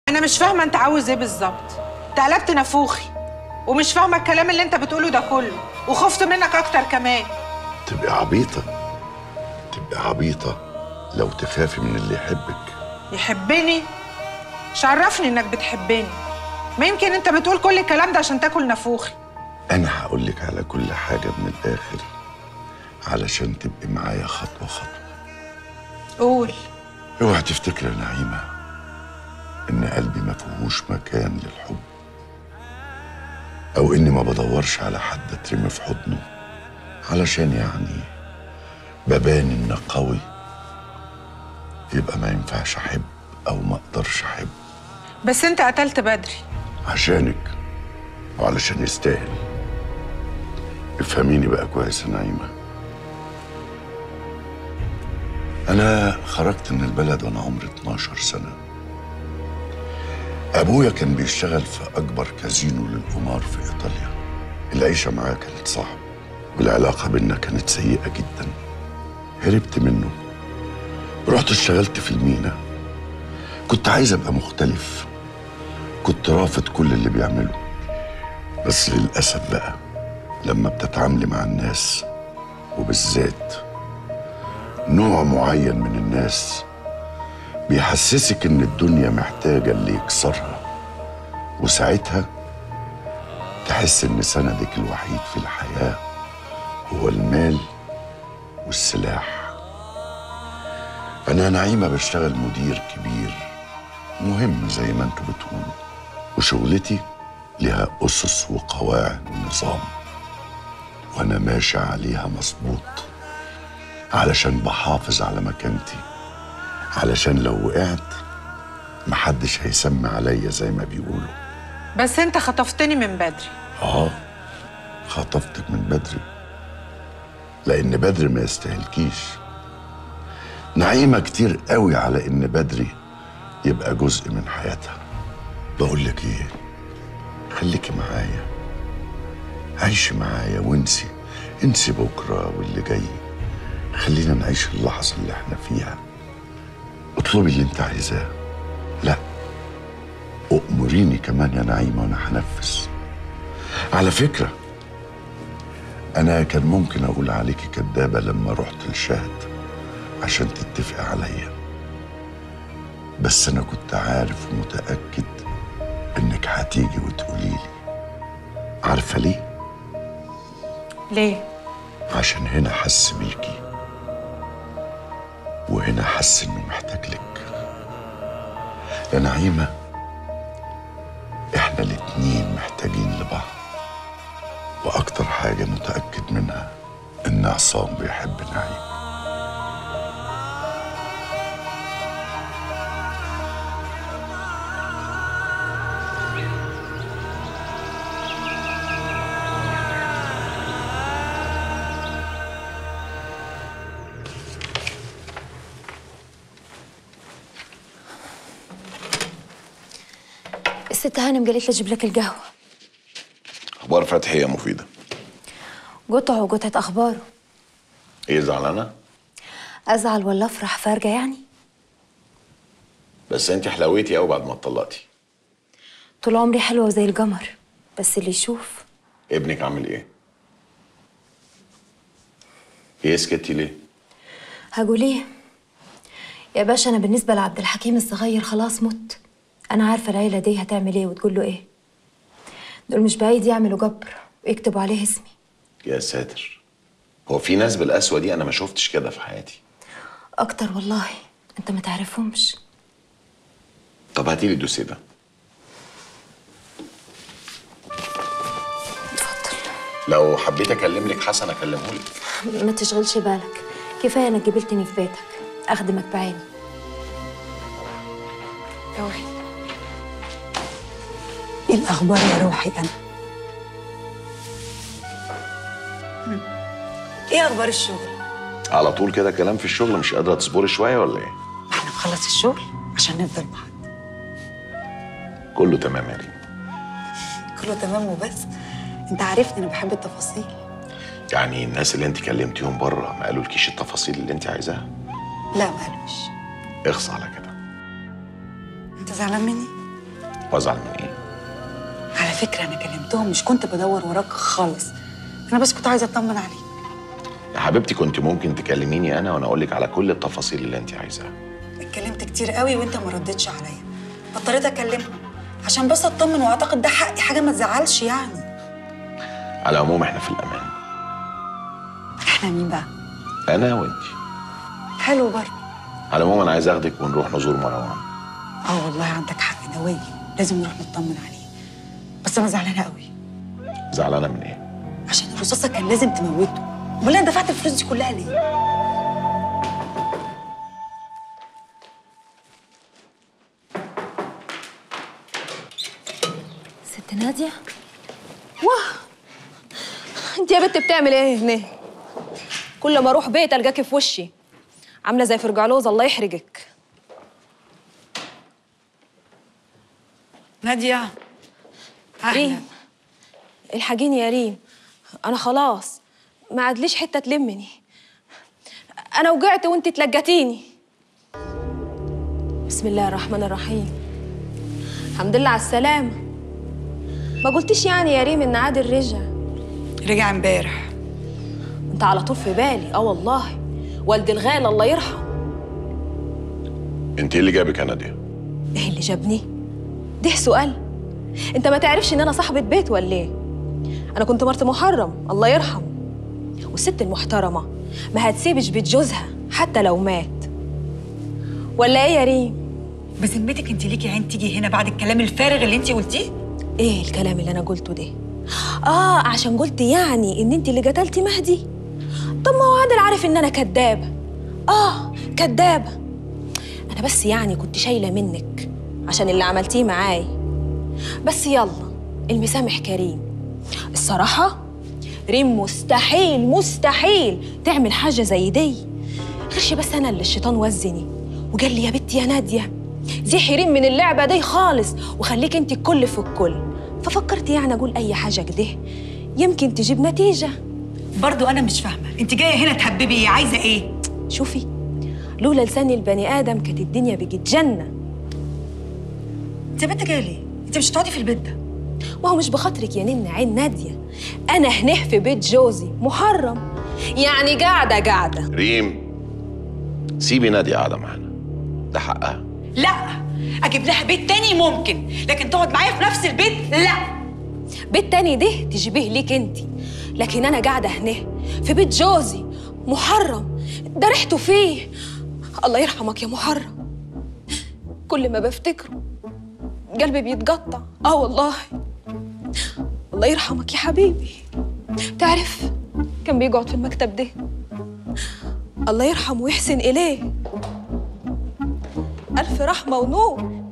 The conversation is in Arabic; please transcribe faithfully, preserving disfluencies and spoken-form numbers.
انا مش فاهمه انت عاوز ايه بالظبط. انت قلبت نافوخي ومش فاهمه الكلام اللي انت بتقوله ده كله، وخفت منك اكتر كمان. تبقي عبيطه، تبقي عبيطه لو تخافي من اللي يحبك. يحبني؟ مش عرفني انك بتحبني. ما يمكن انت بتقول كل الكلام ده عشان تاكل نافوخي. انا هقولك على كل حاجه من الاخر علشان تبقي معايا خطوه خطوه. قول. اوعي تفتكري يا نعيمه ان قلبي ما فيهوش مكان للحب، او اني ما بدورش على حد اترمي في حضنه علشان يعني ببان ان قوي يبقى ما ينفعش احب او ما اقدرش احب. بس انت قتلت بدري عشانك وعلشان يستاهل. افهميني بقى كويس يا نعيمه، انا خرجت من البلد وانا عمري اتناشر سنه. ابويا كان بيشتغل في اكبر كازينو للقمار في ايطاليا. العيشه معاه كانت صعبه والعلاقه بينا كانت سيئه جدا. هربت منه، رحت اشتغلت في المينا. كنت عايز ابقى مختلف، كنت رافض كل اللي بيعمله. بس للاسف بقى لما بتتعاملي مع الناس، وبالذات نوع معين من الناس، بيحسسك ان الدنيا محتاجه اللي يكسرها، وساعتها تحس ان سندك الوحيد في الحياه هو المال والسلاح. انا نعيمه بشتغل مدير كبير مهم زي ما انتوا بتقولوا، وشغلتي لها اسس وقواعد ونظام، وانا ماشي عليها مظبوط علشان بحافظ على مكانتي، علشان لو وقعت محدش هيسمي عليا زي ما بيقولوا. بس انت خطفتني من بدري. اه خطفتك من بدري لان بدري ما يستاهلكيش. نعيمه كتير قوي على ان بدري يبقى جزء من حياتها. بقولك ايه، خليكي معايا، عيشي معايا وانسي، انسي بكره واللي جاي. خلينا نعيش اللحظه اللي احنا فيها. اطلبي اللي انت عايزاه، لا أؤمريني كمان يا نعيمة وأنا هنفذ. على فكرة أنا كان ممكن أقول عليكي كدابة لما رحت لشهد عشان تتفق عليا، بس أنا كنت عارف ومتأكد إنك هتيجي وتقوليلي. عارفة ليه؟ ليه؟ عشان هنا حس بيكي، وهنا حس إنه محتاج لك. يا نعيمة احنا الاتنين محتاجين لبعض، واكتر حاجة متأكد منها ان عصام بيحب نعيم. الست هانم قالت لي اجيب لك القهوه. اخبار فتحي يا مفيده؟ قطع وقطعه اخباره. ايه زعلانه؟ ازعل ولا افرح فارقه يعني؟ بس انت حلويتي قوي بعد ما اتطلقتي. طول عمري حلوه وزي القمر، بس اللي يشوف. ابنك عامل ايه؟ ايه سكتي ليه؟ هقول ايه يا باشا، انا بالنسبه لعبد الحكيم الصغير خلاص مت. انا عارفه العيله دي هتعمل ايه وتقول له ايه. دول مش بعيد يعملوا جبر ويكتبوا عليه اسمي. يا ساتر، هو في ناس بالقسوه دي؟ انا ما شفتش كده في حياتي. اكتر والله، انت ما تعرفهمش. طب هاتيلي الدوسيه ده. اتفضل. لو حبيت اكلم لك حسن اكلمه لك. ما تشغلش بالك، كفايه انك قبلتني في بيتك، اخدمك بعيني. روحي. ايه الاخبار يا روحي؟ انا ايه اخبار الشغل؟ على طول كده كلام في الشغل؟ مش قادره تصبري شويه ولا ايه؟ احنا نخلص الشغل عشان نفضل بعض. كله تمام يا ريم. كله تمام وبس. انت عارفني انا بحب التفاصيل. يعني الناس اللي انت كلمتيهم بره ما قالولكيش التفاصيل اللي انت عايزاها؟ لا ما قالوش. اخص على كده. انت زعلان مني؟ وازعل من ايه؟ على فكره انا كلمتهم، مش كنت بدور وراك خالص، انا بس كنت عايزه اطمن عليك. يا حبيبتي كنت ممكن تكلميني انا وانا اقول لك على كل التفاصيل اللي انت عايزاها. اتكلمت كتير قوي وانت ما ردتش عليا، فاضطريت اكلمهم عشان بس اطمن، واعتقد ده حقي، حاجه ما تزعلش يعني. على العموم احنا في الامان. احنا مين بقى؟ انا وانت. حلو برضه. على العموم انا عايز اخدك ونروح نزور مروان. اه والله عندك حق، ده واجب، لازم نروح نطمن عليه. بس انا زعلانه قوي. زعلانه من ايه؟ عشان الرصاصه كان لازم تموته، امال انا دفعت الفلوس دي كلها ليه؟ ست ناديه؟ واه، انت يا بنت بتعمل ايه هنا؟ كل ما اروح بيت القاكي في وشي عامله زي فرجعلوز، الله يحرجك. ناديه ريم، الحقيني يا ريم، انا خلاص ما عادليش حته تلمني، انا وقعت وانت تلقتيني. بسم الله الرحمن الرحيم. الحمد لله على السلامه. ما قلتيش يعني يا ريم ان عادل رجع؟ رجع امبارح. انت على طول في بالي. اه والله، والد الغالي الله يرحم. انت ايه اللي جابك يا ناديه؟ ايه اللي جابني؟ ده سؤال؟ انت ما تعرفش ان انا صاحبة بيت ولا ايه؟ انا كنت مرت محرم الله يرحمه، والست المحترمة ما هتسيبش بيت جوزها حتى لو مات. ولا ايه يا ريم؟ بذمتك انت ليكي عين تيجي هنا بعد الكلام الفارغ اللي انت قلتيه؟ ايه الكلام اللي انا قلته ده؟ اه عشان قلت يعني ان انت اللي قتلتي مهدي؟ طب ما هو عادل عارف ان انا كدابة. اه كدابة. انا بس يعني كنت شايلة منك عشان اللي عملتيه معاي. بس يلا، المسامح كريم. الصراحة ريم مستحيل مستحيل تعمل حاجة زي دي، غيرش بس أنا اللي الشيطان وزني وقال لي يا بنتي يا نادية زيحي ريم من اللعبة دي خالص وخليك انت الكل في الكل. ففكرت يعني أقول أي حاجة كده يمكن تجيب نتيجة. برضو أنا مش فاهمة، انت جاية هنا تهببي ايه؟ عايزة ايه؟ شوفي، لولا لسان البني آدم كانت الدنيا بقت جنة. انت يا بنت جاية ليه؟ انت مش هتقعدي في البيت ده. وهو مش بخاطرك يا نن عين نادية، أنا هنا في بيت جوزي محرم، يعني قاعدة قاعدة. ريم سيبي ناديه قاعده معانا، ده حقها. لا، اجيب لها بيت تاني ممكن، لكن تقعد معايا في نفس البيت لا. بيت تاني ده تجيبيه ليك انت، لكن انا قاعده هنا في بيت جوزي محرم، ده ريحته فيه. الله يرحمك يا محرم، كل ما بفتكره قلبي بيتقطع. اه والله الله يرحمك يا حبيبي. تعرف كان بيقعد في المكتب ده، الله يرحمه ويحسن اليه، الف رحمه ونور.